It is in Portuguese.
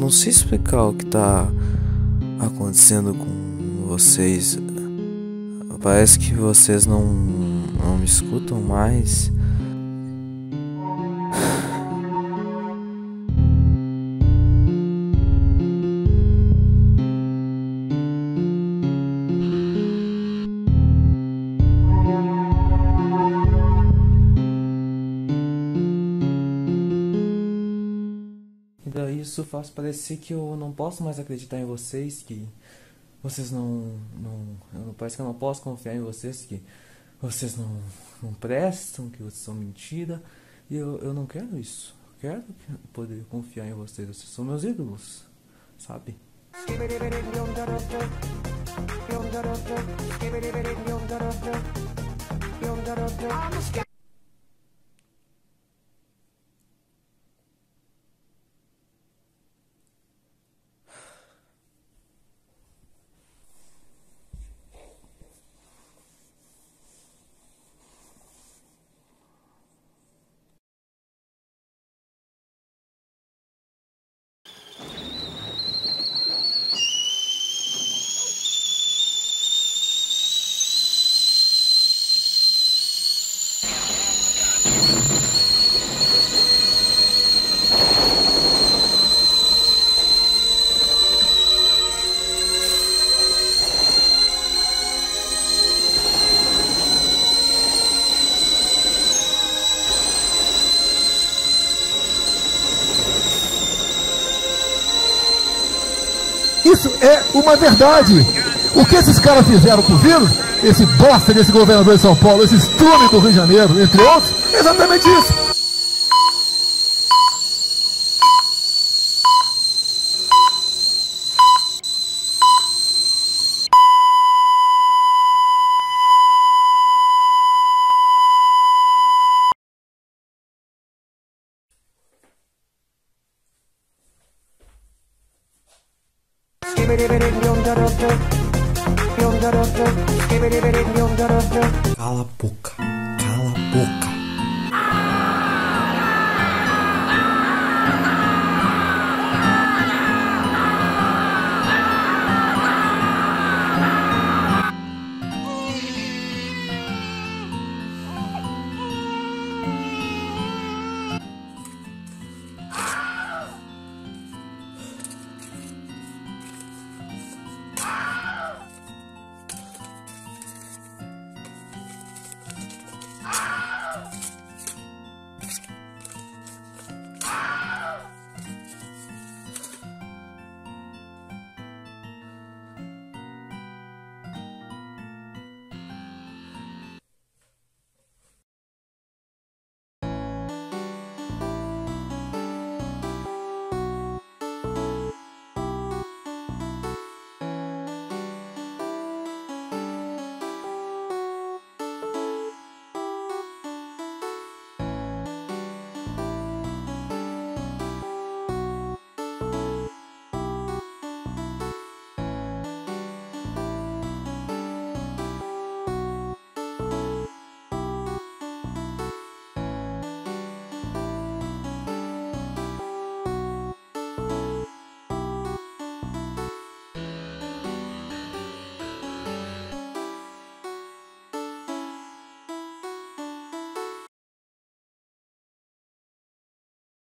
não sei explicar o que tá acontecendo com vocês. Parece que vocês não me escutam mais. E daí isso faz parecer que eu não posso mais acreditar em vocês, que vocês parece que eu não posso confiar em vocês, que vocês não prestam, que vocês são mentira. E eu não quero isso. Eu quero poder confiar em vocês. Vocês são meus ídolos, sabe? Isso é uma verdade. O que esses caras fizeram com o vírus, esse bosta desse governador de São Paulo, esse estrume do Rio de Janeiro, entre outros, é exatamente isso. Cala a boca, cala a boca.